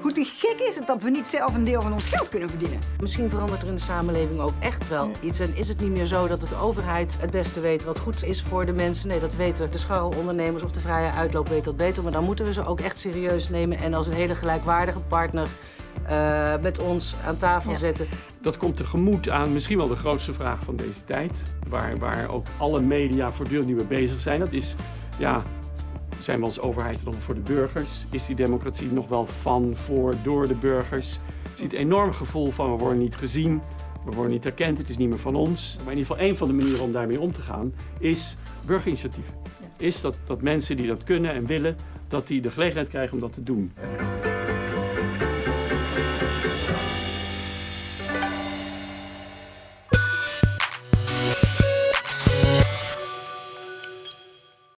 Hoe te gek is het dat we niet zelf een deel van ons geld kunnen verdienen? Misschien verandert er in de samenleving ook echt wel iets. En is het niet meer zo dat de overheid het beste weet wat goed is voor de mensen? Nee, dat weten de scharrelondernemers of de vrije uitloop weet dat beter. Maar dan moeten we ze ook echt serieus nemen en als een hele gelijkwaardige partner met ons aan tafel zetten. Dat komt tegemoet aan misschien wel de grootste vraag van deze tijd. Waar ook alle media voortdurend nu mee bezig zijn. Dat is, ja, zijn we als overheid nog voor de burgers? Is die democratie nog wel van, voor, door de burgers? Je ziet een enorm gevoel van we worden niet gezien, we worden niet erkend, het is niet meer van ons. Maar in ieder geval één van de manieren om daarmee om te gaan is burgerinitiatieven. Is dat mensen die dat kunnen en willen, dat die de gelegenheid krijgen om dat te doen.